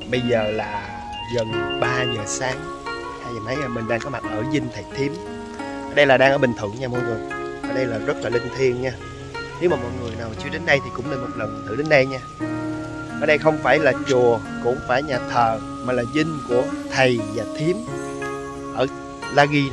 Bây giờ là gần 3 giờ sáng, 2 giờ mấy mình đang có mặt ở Dinh Thầy Thím. Ở đây là đang ở Bình Thuận nha mọi người. Ở đây là rất là linh thiêng nha. Nếu mà mọi người nào chưa đến đây thì cũng nên một lần thử đến đây nha. Ở đây không phải là chùa, cũng không phải nhà thờ, mà là dinh của thầy và thím ở La Ghi.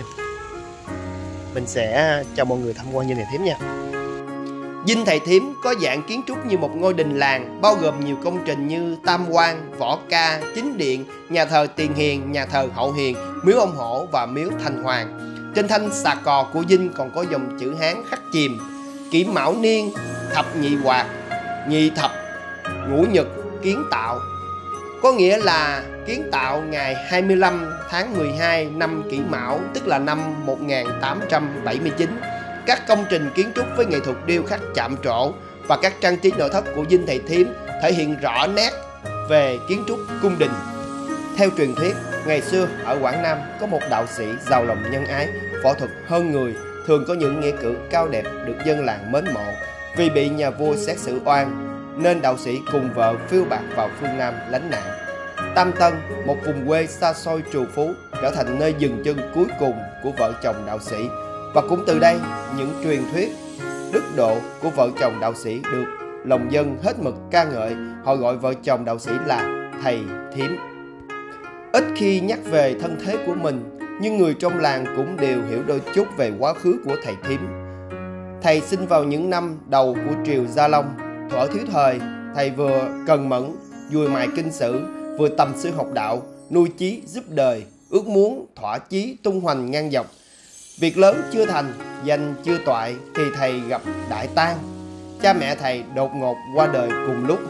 Mình sẽ cho mọi người tham quan dinh thầy thím nha. Dinh Thầy Thím có dạng kiến trúc như một ngôi đình làng, bao gồm nhiều công trình như Tam Quan, Võ Ca, Chính Điện, nhà thờ Tiền Hiền, nhà thờ Hậu Hiền, miếu ông Hổ và miếu Thành Hoàng. Trên thanh xà cò của dinh còn có dòng chữ Hán khắc chìm: Kỷ Mão Niên, Thập Nhị Hoạt, Nhị Thập, Ngũ Nhật, Kiến Tạo. Có nghĩa là kiến tạo ngày 25 tháng 12 năm Kỷ Mão, tức là năm 1879. Các công trình kiến trúc với nghệ thuật điêu khắc chạm trổ và các trang trí nội thất của dinh Thầy Thím thể hiện rõ nét về kiến trúc cung đình. Theo truyền thuyết, ngày xưa ở Quảng Nam có một đạo sĩ giàu lòng nhân ái, võ thuật hơn người, thường có những nghĩa cử cao đẹp được dân làng mến mộ. Vì bị nhà vua xét xử oan nên đạo sĩ cùng vợ phiêu bạt vào phương Nam lánh nạn. Tam Tân, một vùng quê xa xôi trù phú, trở thành nơi dừng chân cuối cùng của vợ chồng đạo sĩ. Và cũng từ đây, những truyền thuyết đức độ của vợ chồng đạo sĩ được lòng dân hết mực ca ngợi. Họ gọi vợ chồng đạo sĩ là Thầy Thím. Ít khi nhắc về thân thế của mình, nhưng người trong làng cũng đều hiểu đôi chút về quá khứ của Thầy Thím. Thầy sinh vào những năm đầu của triều Gia Long. Thuở thiếu thời, thầy vừa cần mẫn, dùi mài kinh sử, vừa tầm sư học đạo, nuôi chí giúp đời, ước muốn thỏa chí tung hoành ngang dọc. Việc lớn chưa thành, danh chưa toại thì thầy gặp đại tang. Cha mẹ thầy đột ngột qua đời cùng lúc.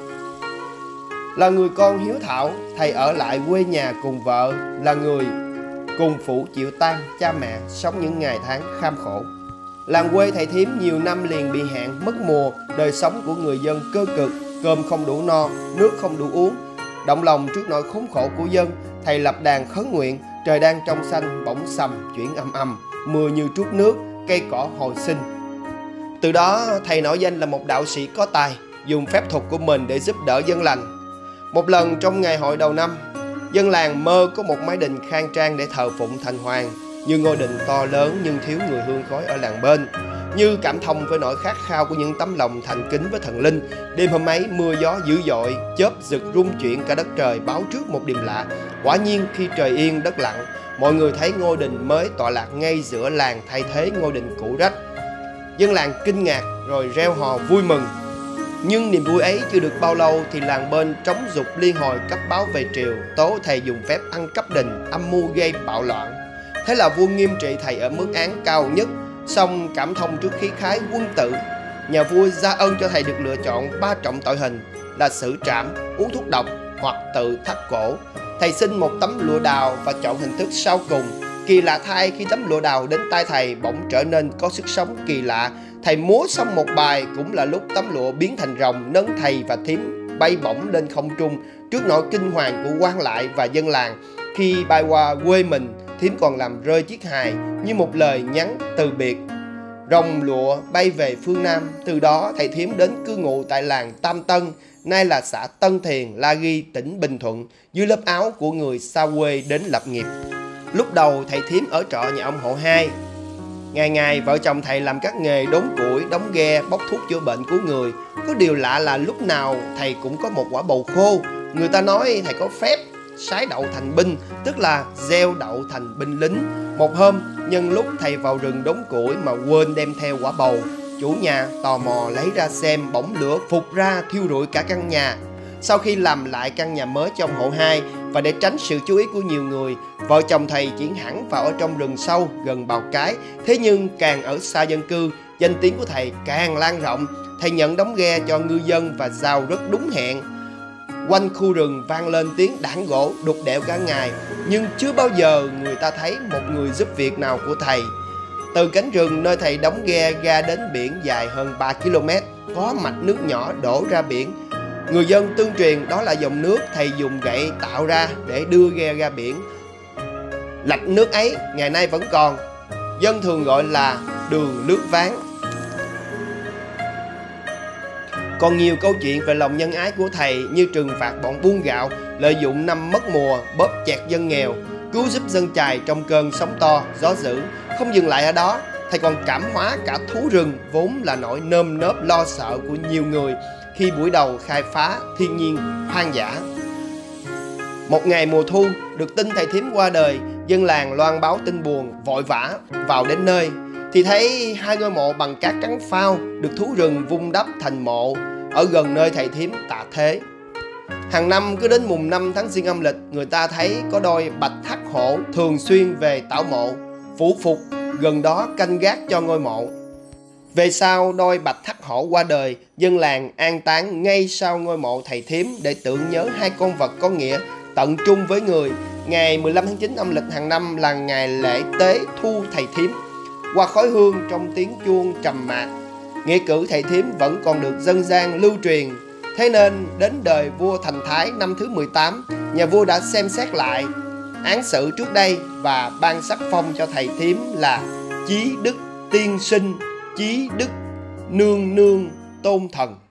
Là người con hiếu thảo, thầy ở lại quê nhà cùng vợ, là người cùng phụ chịu tang cha mẹ, sống những ngày tháng kham khổ. Làng quê Thầy Thím nhiều năm liền bị hạn mất mùa, đời sống của người dân cơ cực, cơm không đủ no, nước không đủ uống. Động lòng trước nỗi khốn khổ của dân, thầy lập đàn khấn nguyện: trời đang trong xanh bỗng sầm chuyển âm âm, mưa như trút nước, cây cỏ hồi sinh. Từ đó thầy nổi danh là một đạo sĩ có tài, dùng phép thuật của mình để giúp đỡ dân lành. Một lần trong ngày hội đầu năm, dân làng mơ có một mái đình khang trang để thờ phụng Thành Hoàng. Như ngôi đình to lớn nhưng thiếu người hương khói ở làng bên. Như cảm thông với nỗi khát khao của những tấm lòng thành kính với thần linh, đêm hôm ấy mưa gió dữ dội, chớp giật rung chuyển cả đất trời, báo trước một điềm lạ. Quả nhiên khi trời yên đất lặng, mọi người thấy ngôi đình mới tọa lạc ngay giữa làng thay thế ngôi đình cũ rách. Dân làng kinh ngạc rồi reo hò vui mừng. Nhưng niềm vui ấy chưa được bao lâu thì làng bên trống dục liên hồi cấp báo về triều, tố thầy dùng phép ăn cắp đình, âm mưu gây bạo loạn. Thế là vua nghiêm trị thầy ở mức án cao nhất. Song cảm thông trước khí khái quân tử, nhà vua gia ân cho thầy được lựa chọn 3 trọng tội hình là xử trảm, uống thuốc độc hoặc tự thắt cổ. Thầy xin một tấm lụa đào và chọn hình thức sau cùng. Kỳ lạ thay, khi tấm lụa đào đến tay thầy bỗng trở nên có sức sống kỳ lạ. Thầy múa xong một bài cũng là lúc tấm lụa biến thành rồng, nâng thầy và thím bay bổng lên không trung trước nỗi kinh hoàng của quan lại và dân làng. Khi bay qua quê mình, thím còn làm rơi chiếc hài như một lời nhắn từ biệt. Rồng lụa bay về phương Nam. Từ đó thầy thím đến cư ngụ tại làng Tam Tân, nay là xã Tân Thiền, La Ghi, tỉnh Bình Thuận, dưới lớp áo của người xa quê đến lập nghiệp. Lúc đầu thầy thím ở trọ nhà ông Hộ Hai. Ngày ngày vợ chồng thầy làm các nghề đốn củi, đóng ghe, bốc thuốc chữa bệnh cứu người. Có điều lạ là lúc nào thầy cũng có một quả bầu khô. Người ta nói thầy có phép sái đậu thành binh, tức là gieo đậu thành binh lính. Một hôm, nhân lúc thầy vào rừng đốn củi mà quên đem theo quả bầu, chủ nhà tò mò lấy ra xem, bỗng lửa phụt ra thiêu rụi cả căn nhà. Sau khi làm lại căn nhà mới cho ông Hộ Hai và để tránh sự chú ý của nhiều người, vợ chồng thầy chuyển hẳn vào ở trong rừng sâu gần Bào Cái. Thế nhưng càng ở xa dân cư, danh tiếng của thầy càng lan rộng. Thầy nhận đóng ghe cho ngư dân và giao rất đúng hẹn. Quanh khu rừng vang lên tiếng đãng gỗ đục đẽo cả ngày, nhưng chưa bao giờ người ta thấy một người giúp việc nào của thầy. Từ cánh rừng nơi thầy đóng ghe ra đến biển dài hơn 3 km, có mạch nước nhỏ đổ ra biển. Người dân tương truyền đó là dòng nước thầy dùng gậy tạo ra để đưa ghe ra biển. Lạch nước ấy ngày nay vẫn còn, dân thường gọi là đường lướt ván. Còn nhiều câu chuyện về lòng nhân ái của thầy như trừng phạt bọn buôn gạo, lợi dụng năm mất mùa, bóp chẹt dân nghèo, cứu giúp dân chài trong cơn sóng to, gió dữ. Không dừng lại ở đó, thầy còn cảm hóa cả thú rừng vốn là nỗi nơm nớp lo sợ của nhiều người khi buổi đầu khai phá thiên nhiên hoang dã. Một ngày mùa thu, được tin thầy thím qua đời, dân làng loan báo tin buồn, vội vã vào đến nơi thì thấy hai ngôi mộ bằng cát trắng phao được thú rừng vun đắp thành mộ ở gần nơi thầy thím tạ thế. Hàng năm cứ đến mùng 5 tháng Giêng âm lịch, người ta thấy có đôi bạch hắc hổ thường xuyên về tảo mộ, phủ phục gần đó canh gác cho ngôi mộ. Về sau đôi bạch hắc hổ qua đời, dân làng an táng ngay sau ngôi mộ thầy thím để tưởng nhớ hai con vật có nghĩa tận trung với người. Ngày 15 tháng 9 âm lịch hàng năm là ngày lễ tế thu thầy thím. Qua khói hương trong tiếng chuông trầm mạc, nghĩa cử thầy thím vẫn còn được dân gian lưu truyền. Thế nên đến đời vua Thành Thái năm thứ 18, nhà vua đã xem xét lại án xử trước đây và ban sắc phong cho thầy thím là Chí Đức Tiên Sinh, Chí Đức Nương Nương Tôn Thần.